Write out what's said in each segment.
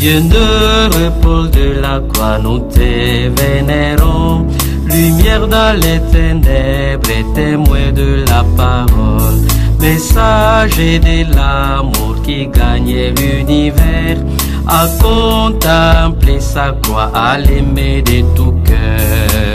Dieu de repose de la croix, nous te vénérons. Lumière dans les ténèbres et témoin de la parole. Messager de l'amour qui gagne l'univers. À contempler sa croix, à l'aimer de tout cœur.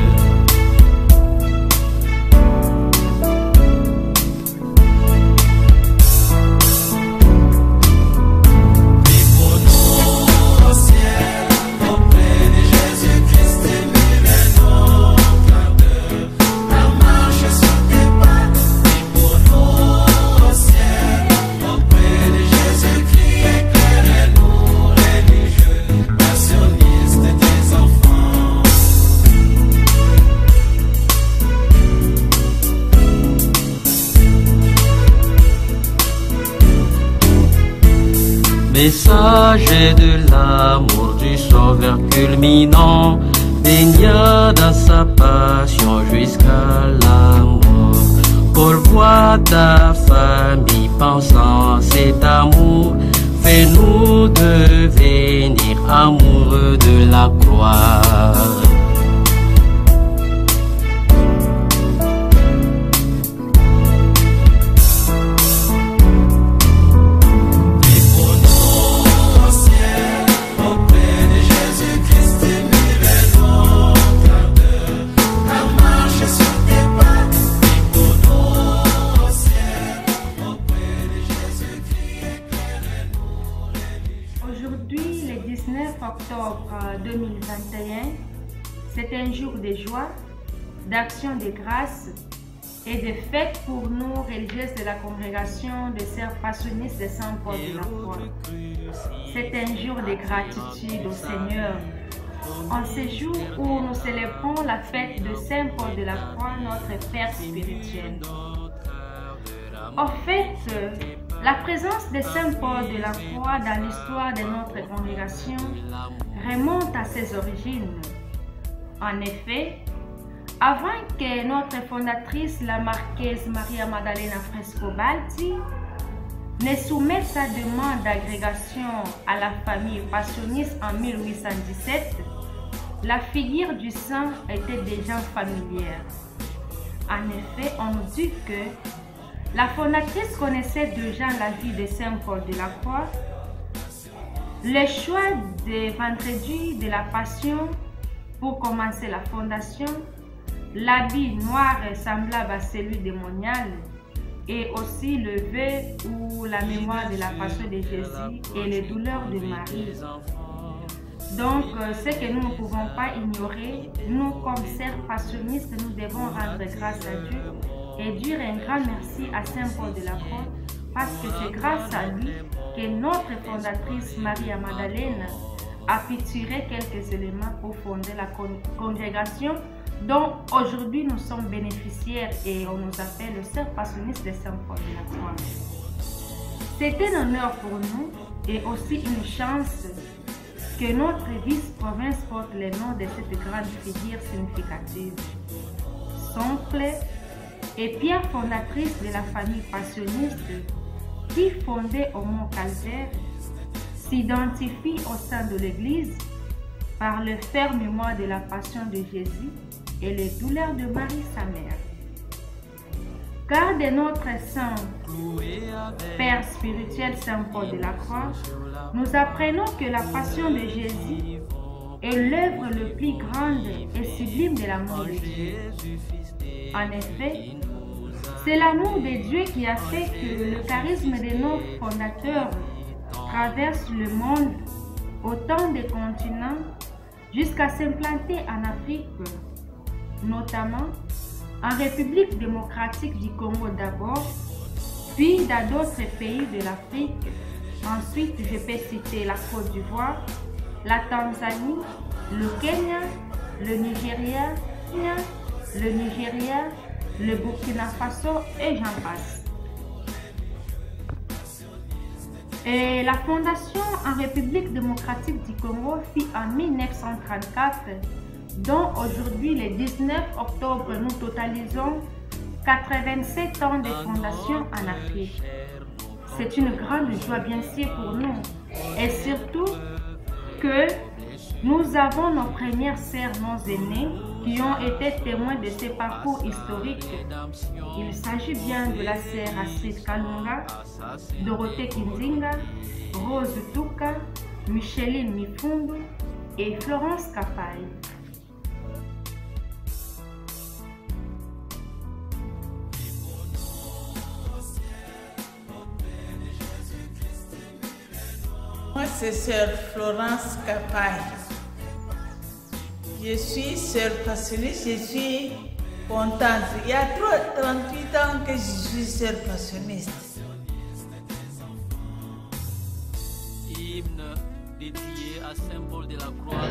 Messager de l'amour du Sauveur culminant, baignant dans sa passion jusqu'à la mort. Pour voir ta famille pensant cet amour, fais-nous devenir amoureux de la croix. Aujourd'hui, le 19 octobre 2021, c'est un jour de joie, d'action de grâce et de fête pour nous, religieuses de la congrégation des Sœurs Passionnistes de Saint-Paul de la Croix. C'est un jour de gratitude au Seigneur. En ce jour où nous célébrons la fête de Saint-Paul de la Croix, notre Père spirituel. En fait, la présence de Saint-Paul de la Croix dans l'histoire de notre congrégation remonte à ses origines. En effet, avant que notre fondatrice, la marquise Maria Maddalena Frescobaldi, ne soumette sa demande d'agrégation à la famille passionniste en 1817, la figure du saint était déjà familière. En effet, on nous dit que la fondatrice connaissait déjà la vie de Saint-Paul de la Croix. Le choix de vendredi de la Passion pour commencer la fondation, l'habit noir semblable à celui démonial et aussi le vœu ou la mémoire de la Passion de Jésus et les douleurs de Marie. Donc, ce que nous ne pouvons pas ignorer, nous comme sœurs passionnistes, nous devons rendre grâce à Dieu et dire un grand merci à Saint-Paul de la Croix parce que c'est grâce à lui que notre fondatrice Maria Maddalena a pu tirer quelques éléments pour fonder la congrégation dont aujourd'hui nous sommes bénéficiaires et on nous appelle le Sœurs Passionnistes de Saint-Paul de la Croix. C'est un honneur pour nous et aussi une chance que notre vice-province porte le nom de cette grande figure significative. Soncle et pierre fondatrice de la famille passionniste qui, fondée au Mont Calvaire, s'identifie au sein de l'Église par le ferme mémoire de la passion de Jésus et les douleurs de Marie, sa mère. Car de notre saint Père spirituel Saint-Paul de la Croix, nous apprenons que la passion de Jésus est l'œuvre le plus grande et sublime de l'amour de Dieu. En effet, c'est l'amour de Dieu qui a fait que le charisme de nos fondateurs traverse le monde, autant de continents, jusqu'à s'implanter en Afrique, notamment en République démocratique du Congo d'abord, puis dans d'autres pays de l'Afrique. Ensuite, je peux citer la Côte d'Ivoire, la Tanzanie, le Kenya, le Nigeria, le Burkina Faso et j'en passe. Et la fondation en République démocratique du Congo fut en 1934, dont aujourd'hui, le 19 octobre, nous totalisons 87 ans de fondation en Afrique. C'est une grande joie bien sûr pour nous et surtout que nous avons nos premières sœurs non aînées qui ont été témoins de ces parcours historiques. Il s'agit bien de la sœur Astrid Kalunga, Dorothée Kinzinga, Rose Tuka, Micheline Mifundu et Florence Kapai. Moi, c'est sœur Florence Kapai. Je suis sœur passionniste, je suis contente. Il y a 38 ans que je suis sœur passionniste. Hymne dédié à symbole de la croix.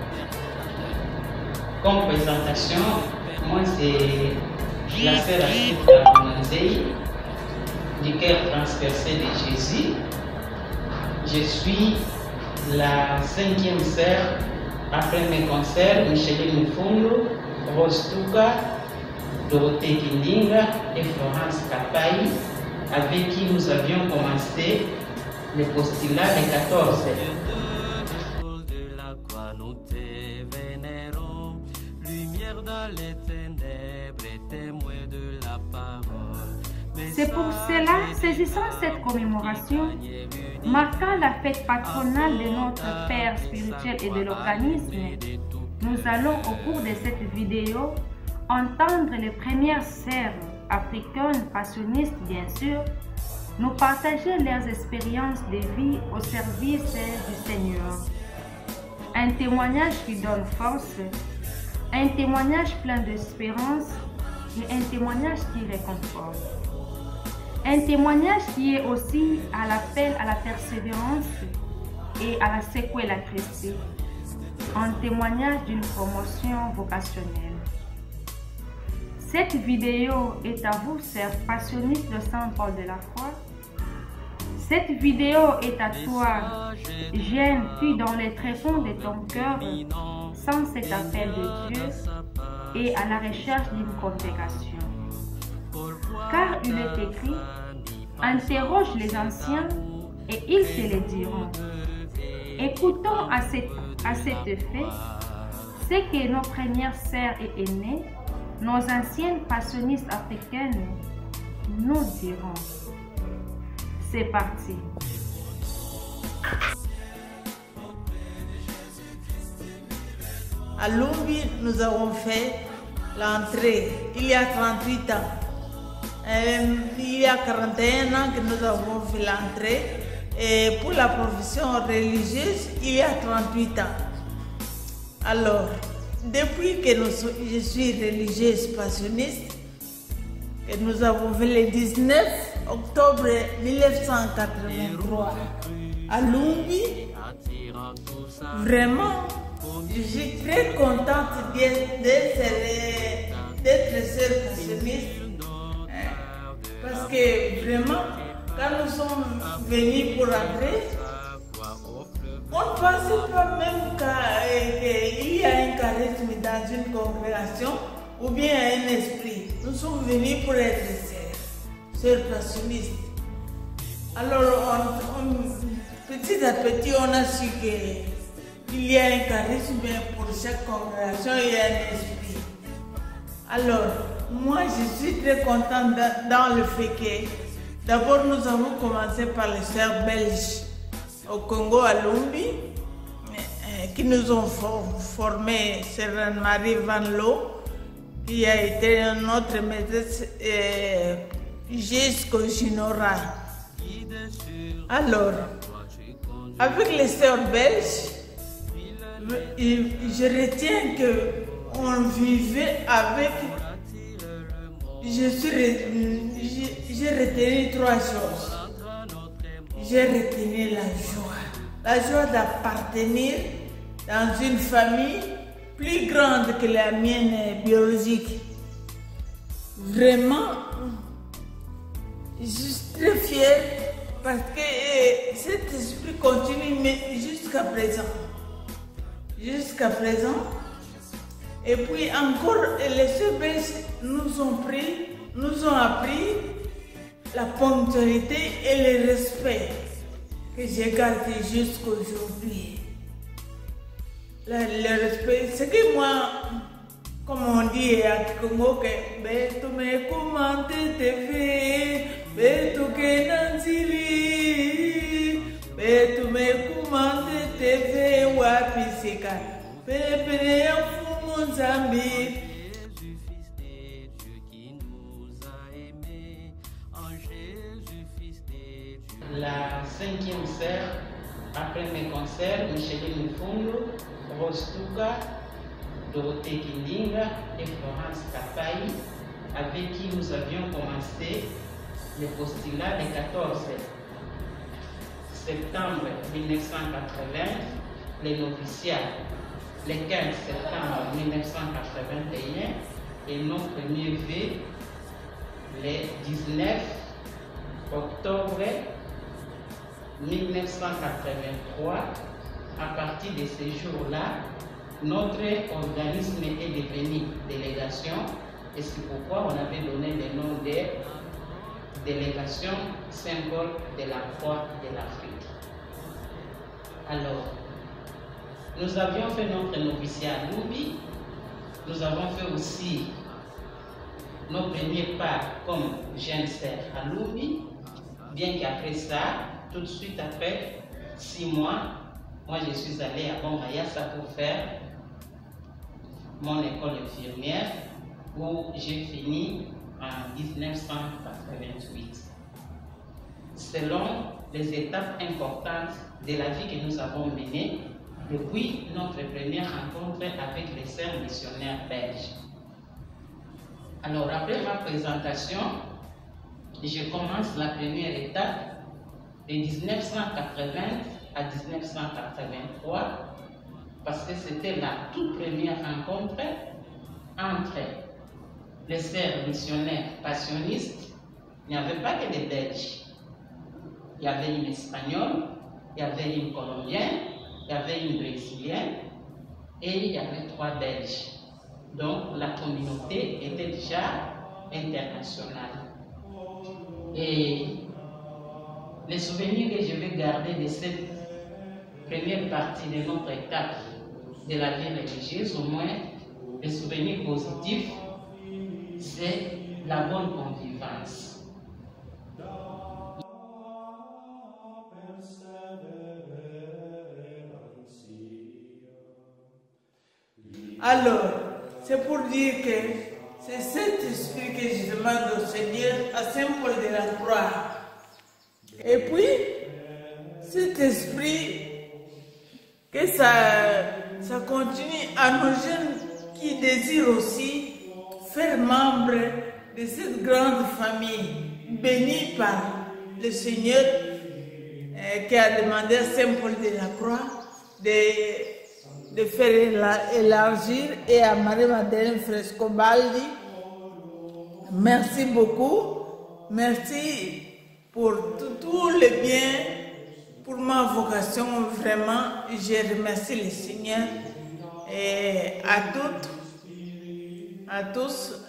Comme présentation, moi c'est la sœur Astrid Kalunga du cœur transpercé de Jésus. Je suis la 5e sœur après mes concerts, Micheline Mifundu, Rose Tuka, Dorothée Kinzinga et Florence Kapai, avec qui nous avions commencé le postulat de 14. De la croix, nous te vénérons, lumière dans les ténèbres et témoin de la parole. C'est pour cela, saisissant cette commémoration, marquant la fête patronale de notre Père spirituel et de l'organisme, nous allons au cours de cette vidéo entendre les premières sœurs africaines passionnistes, bien sûr, nous partager leurs expériences de vie au service du Seigneur. Un témoignage qui donne force, un témoignage plein d'espérance et un témoignage qui réconforte. Un témoignage qui est aussi à l'appel à la persévérance et à la séquelle à Christ. Un témoignage d'une promotion vocationnelle. Cette vidéo est à vous, sœurs passionnistes de Saint-Paul de la Croix. Cette vidéo est à toi, jeune fille dans les tréfonds de ton cœur, sans cet appel de Dieu et à la recherche d'une congrégation. Car il est écrit, interroge les anciens et ils te le diront. Écoutons à cet effet ce que nos premières sœurs et aînées, nos anciennes passionnistes africaines, nous diront. C'est parti. À Lumbi, nous avons fait l'entrée il y a 38 ans. Il y a 41 ans que nous avons fait l'entrée. Et pour la profession religieuse, il y a 38 ans. Alors, depuis que je suis religieuse passionniste, que nous avons fait le 19 octobre 1983 à Lumbi, vraiment, je suis très contente d'être sœur passionniste. Parce que vraiment, quand nous sommes venus pour entrer, on ne pensait pas même qu'il y a un charisme dans une congrégation ou bien un esprit. Nous sommes venus pour être sœurs passionnistes. Alors, petit à petit, on a su qu'il y a un charisme pour chaque congrégation, il y a un esprit. Alors, moi, je suis très contente dans le fait que d'abord, nous avons commencé par les sœurs belges au Congo, à Lumbi, qui nous ont formé, Sœur Anne-Marie Van Loo, qui a été notre maîtresse jusqu'au Ginora. Alors, avec les sœurs belges, je retiens qu'on vivait avec. J'ai retenu 3 choses. J'ai retenu la joie d'appartenir dans une famille plus grande que la mienne biologique. Vraiment, je suis très fière parce que cet esprit continue jusqu'à présent. Jusqu'à présent. Et puis encore, les sœurs belges nous ont appris la ponctualité et le respect que j'ai gardé jusqu'aujourd'hui. Le respect, c'est que moi, comme on dit à Congo, que tu me commandes TV, tu que Nanzili, tu me commandes TV, Wapisika, Pépé, Fou Mozambique. La 5e sœur, après mes concerts, Micheline Mfundo, Rose Tuka, Dorothée Kindinga et Florence Kapai, avec qui nous avions commencé le postulat le 14 septembre 1980, les noviciats, le 15 septembre 1981 et nos premiers vœux le 19 octobre 1983. À partir de ces jours-là, notre organisme est devenu délégation et c'est pourquoi on avait donné le nom de délégation symbole de la croix de l'Afrique. Alors, nous avions fait notre noviciat à Lumbi, nous avons fait aussi nos premiers pas comme jeunes sœurs à Lumbi, bien qu'après ça, tout de suite après 6 mois, moi je suis allé à Bombayassa pour faire mon école infirmière où j'ai fini en 1988. Selon les étapes importantes de la vie que nous avons menée depuis notre première rencontre avec les sœurs missionnaires belges. Alors après ma présentation, je commence la première étape de 1980 à 1983 parce que c'était la toute première rencontre entre les sœurs missionnaires passionnistes. Il n'y avait pas que des Belges. Il y avait une Espagnole, il y avait une Colombienne, il y avait une Brésilienne et il y avait 3 Belges. Donc la communauté était déjà internationale. Et les souvenirs que je vais garder de cette première partie de notre étape de la vie religieuse, au moins les souvenirs positifs, c'est la bonne convivence. Alors, c'est pour dire que c'est cet esprit que je demande au Seigneur à Saint-Paul de la Croix. Et puis, cet esprit, que ça continue à nos jeunes qui désirent aussi faire membre de cette grande famille bénie par le Seigneur qui a demandé à Saint-Paul de la Croix de faire élargir et à Marie-Madeleine Frescobaldi. Merci beaucoup. Merci pour tout le bien, pour ma vocation. Vraiment, je remercie le Seigneur et à toutes, à tous.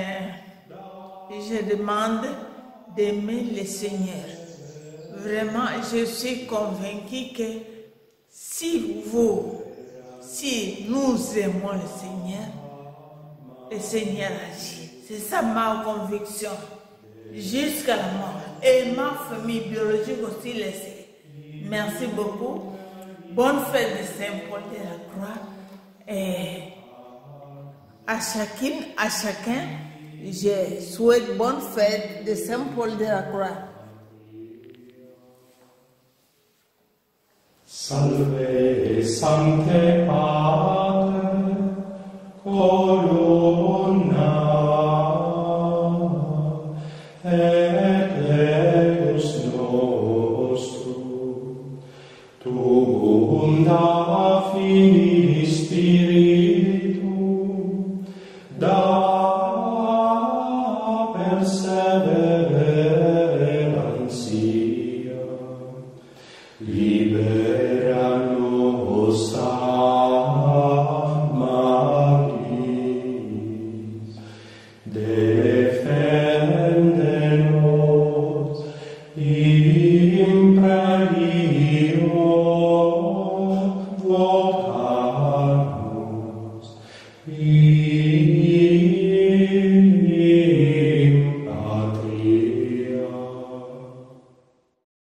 Je demande d'aimer le Seigneur. Vraiment, je suis convaincue que si nous aimons le Seigneur agit. C'est ça ma conviction, jusqu'à la mort. Et ma famille biologique aussi le sait. Merci beaucoup. Bonne fête de Saint-Paul de la Croix. Et à chacune, à chacun, je souhaite bonne fête de Saint-Paul de la Croix. Salve Sancte Pater, colonna et legus nostrum, tuum da Filii Spiritum, da perseverantia, libera nos a magis, defende nos imprelis vocamus, in